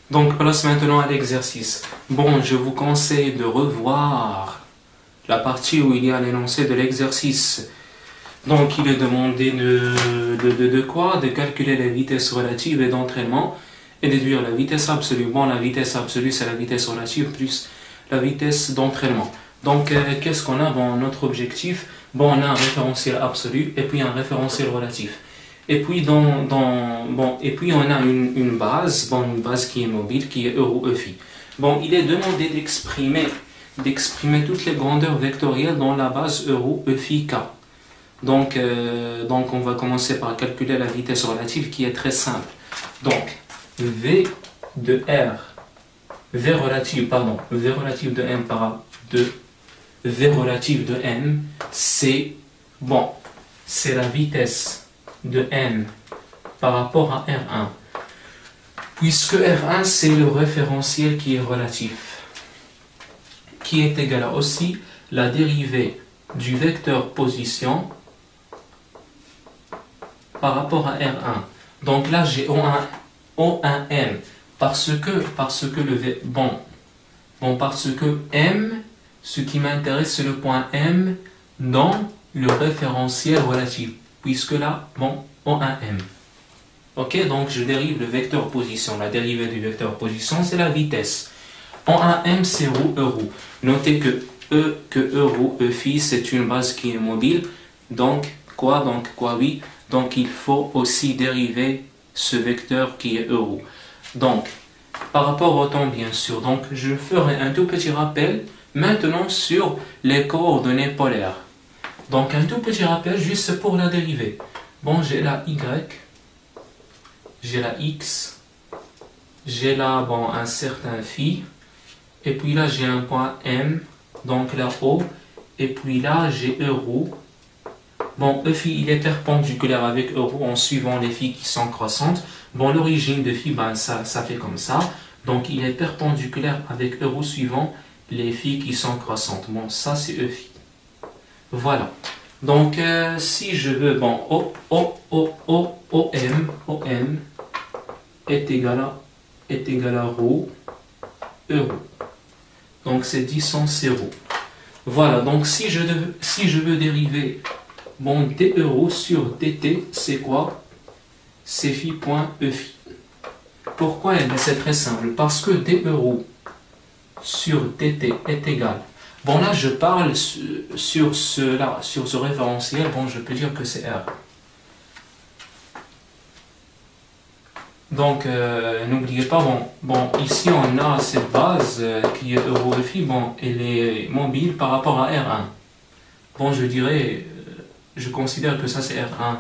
Donc, place maintenant à l'exercice. Bon, je vous conseille de revoir la partie où il y a l'énoncé de l'exercice. Donc, il est demandé de quoi? De calculer la vitesse relative et d'entraînement et déduire la vitesse absolue. Bon, la vitesse absolue, c'est la vitesse relative plus la vitesse d'entraînement. Donc, qu'est-ce qu'on a? Bon, notre objectif, bon, on a un référentiel absolu et puis un référentiel relatif. Et puis, on a une base, bon, une base qui est mobile, qui est euro phi. Bon, il est demandé d'exprimer toutes les grandeurs vectorielles dans la base euro phi k. Donc, on va commencer par calculer la vitesse relative qui est très simple. Donc, V de R, V relative de M par 2, V relative de M, c'est la vitesse de M par rapport à R1. Puisque R1, c'est le référentiel qui est relatif, qui est égal à aussi la dérivée du vecteur position par rapport à R1. Donc là, j'ai O1M parce que M, ce qui m'intéresse, c'est le point M dans le référentiel relatif. Puisque là, O1M. Ok, donc je dérive le vecteur position. La dérivée du vecteur position, c'est la vitesse. O1M, c'est ρ. Notez que ρ phi, c'est une base qui est mobile. Donc, oui. Donc, il faut aussi dériver ce vecteur qui est ρ. Donc, par rapport au temps, bien sûr. Donc, je ferai un tout petit rappel maintenant sur les coordonnées polaires. Donc, un tout petit rappel juste pour la dérivée. Bon, j'ai la y, j'ai la x, j'ai là, un certain phi, et puis là, j'ai un point M, donc la O, et puis là, j'ai euro. Bon, e phi, il est perpendiculaire avec euro en suivant les phi qui sont croissantes. Bon, l'origine de phi, ça fait comme ça. Donc, il est perpendiculaire avec euro suivant les phi qui sont croissantes. Bon, ça, c'est e phi. Voilà. Donc, si je veux, OM est égal à ρ, euro. Donc, c'est 10 sens ρ. Voilà. Donc, si je veux dériver, d euro sur dt, c'est quoi? C'est phi point e phi. Pourquoi? C'est très simple. Parce que d euro sur dt est égal. Bon, là, je parle sur ce référentiel. Bon, je peux dire que c'est R. Donc, n'oubliez pas, ici, on a cette base qui est euro phi. Bon, elle est mobile par rapport à R1. Bon, je dirais, je considère que ça, c'est R1.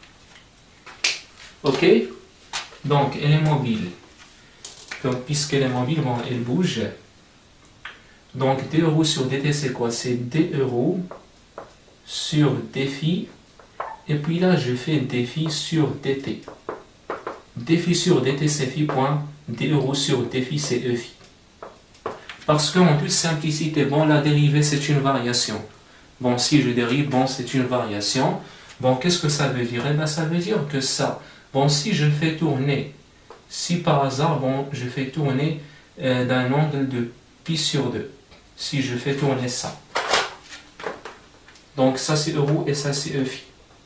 Ok? Donc, elle est mobile. Donc, puisqu'elle est mobile, elle bouge. Donc, d euro sur dt, c'est quoi? C'est d euro sur d phi. Et puis là, je fais d phi sur dt. D phi sur dt, c'est phi point. D euro sur d phi, c'est e phi. Parce qu'en toute simplicité, la dérivée, c'est une variation. Bon, si je dérive, c'est une variation. Bon, qu'est-ce que ça veut dire? Eh bien, ça veut dire que ça. Bon, si je fais tourner, si par hasard, je fais tourner d'un angle de pi sur 2. Si je fais tourner ça. Donc ça c'est euro et ça c'est e phi.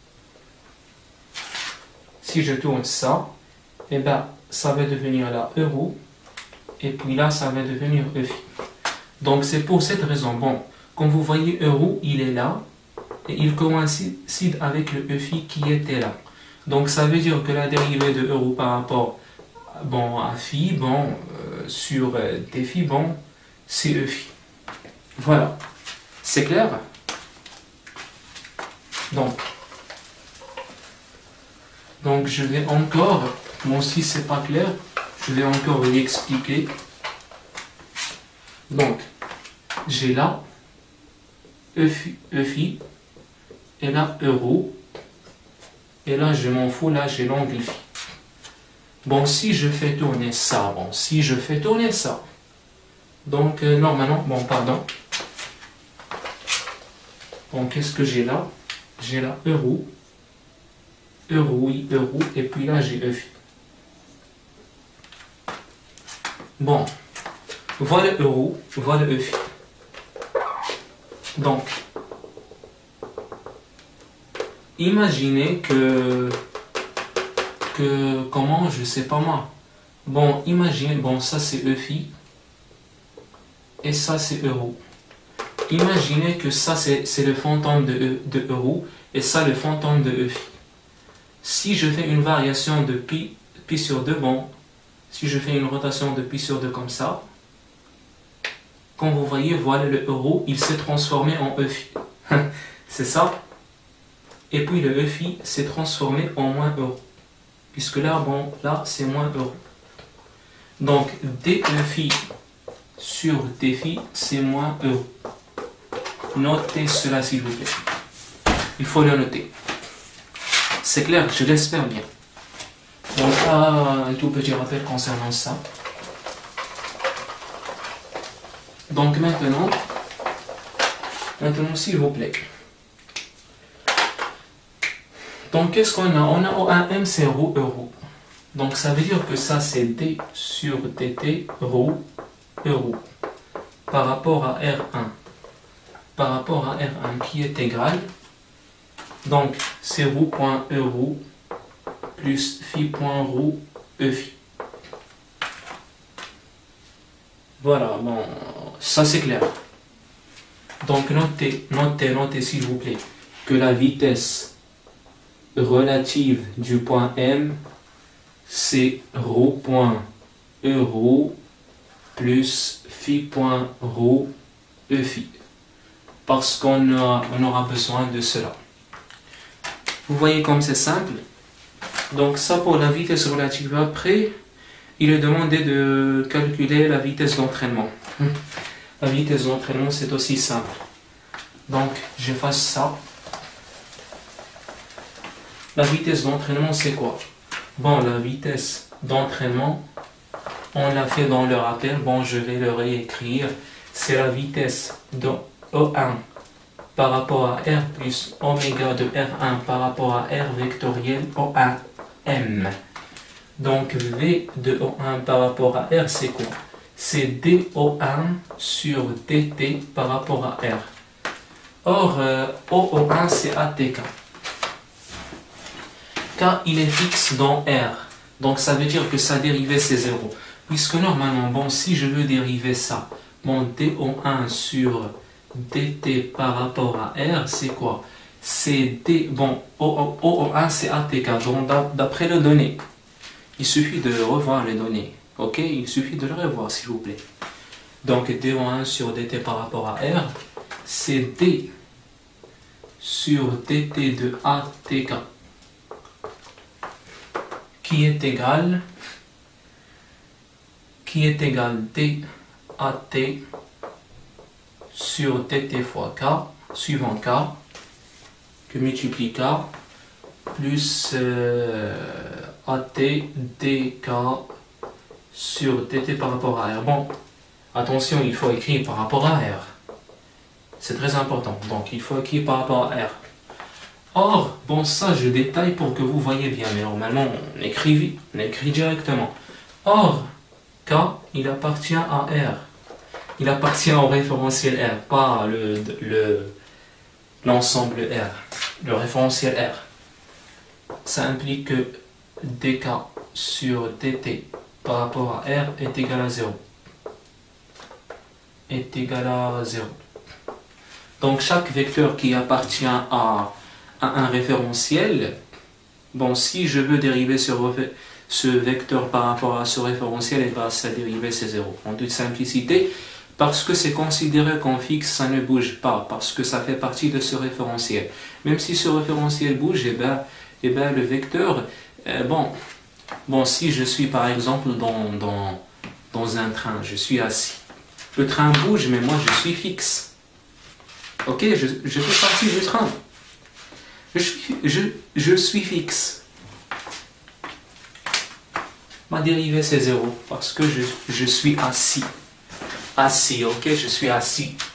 Si je tourne ça, eh bien ça va devenir là euro et puis là ça va devenir e phi. Donc c'est pour cette raison. Bon, comme vous voyez, euro il est là et il coïncide avec le e phi qui était là. Donc ça veut dire que la dérivée de euro par rapport à phi, sur d phi, c'est e phi. Voilà, c'est clair? Donc je vais encore, moi aussi c'est pas clair, je vais encore lui expliquer. Donc, j'ai là e phi, et là euro, et là je m'en fous, là j'ai l'angle phi. Bon, si je fais tourner ça, donc normalement, qu'est-ce que j'ai là? J'ai là euro, et puis là j'ai e phi. Bon, voilà euro, voilà EFI. Donc, imaginez comment, je sais pas moi. Bon, imaginez, bon, ça c'est EFI et ça c'est euro. Imaginez que ça c'est le fantôme de euro et ça le fantôme de EFI. Si je fais une variation de pi sur 2, bon, si je fais une rotation de pi sur 2 comme ça, comme vous voyez, voilà le euro, il s'est transformé en EFI. C'est ça. Et puis le EFI s'est transformé en moins euro. Puisque là, bon, là c'est moins euro. Donc, DEFI sur DEFI, c'est moins euro. Notez cela s'il vous plaît. Il faut le noter. C'est clair, je l'espère bien. Donc, un tout petit rappel concernant ça. Donc maintenant s'il vous plaît. Donc qu'est-ce qu'on a? On a OAM, c'est ρ euro. Donc ça veut dire que ça c'est D sur DT ρ euro. Par rapport à R1. Par rapport à R1 qui est égal. Donc c'est ρ.euro plus phi.ρ EFI. Voilà, bon, ça c'est clair. Donc notez s'il vous plaît que la vitesse relative du point M, c'est ρ.euro plus phi.ρ EFI. Parce qu'on aura besoin de cela. Vous voyez comme c'est simple. Donc ça pour la vitesse relative. Après, il est demandé de calculer la vitesse d'entraînement. La vitesse d'entraînement, c'est aussi simple. Donc, j'efface ça. La vitesse d'entraînement, c'est quoi? Bon, la vitesse d'entraînement, on l'a fait dans le rappel. Bon, je vais le réécrire. C'est la vitesse de O1 par rapport à R plus oméga de R1 par rapport à R vectoriel O1M. Donc V de O1 par rapport à R, c'est quoi? C'est DO1 sur DT par rapport à R. Or, OO1, c'est ATK. Car il est fixe dans R. Donc ça veut dire que sa dérivée, c'est 0. Puisque normalement, bon, si je veux dériver ça, mon DO1 sur DT par rapport à R, c'est quoi? C'est D, bon, OO1, c'est ATK. Donc d'après les données. Il suffit de revoir les données. Ok, il suffit de le revoir s'il vous plaît. Donc D1 sur DT par rapport à R, c'est D sur DT de ATK qui est égal DAT sur DT fois K suivant K que multiplie K plus AT dk sur dt par rapport à R. Bon, attention, il faut écrire par rapport à R. C'est très important. Donc, il faut écrire par rapport à R. Or, bon, ça, je détaille pour que vous voyez bien. Mais normalement, on écrit directement. Or, K, il appartient à R. Il appartient au référentiel R, pas l'ensemble R. Le référentiel R. Ça implique que dk sur dt par rapport à R est égal à 0. Est égal à 0. Donc chaque vecteur qui appartient à un référentiel, bon, si je veux dériver sur ce vecteur par rapport à ce référentiel, et bien sa dérivée c'est 0. En toute simplicité, parce que c'est considéré comme fixe, ça ne bouge pas, parce que ça fait partie de ce référentiel. Même si ce référentiel bouge, et ben le vecteur, bon, si je suis par exemple dans un train, je suis assis. Le train bouge, mais moi je suis fixe. Ok, je fais partie du train. Je suis fixe. Ma dérivée c'est 0, parce que je suis assis. Assis, ok, je suis assis.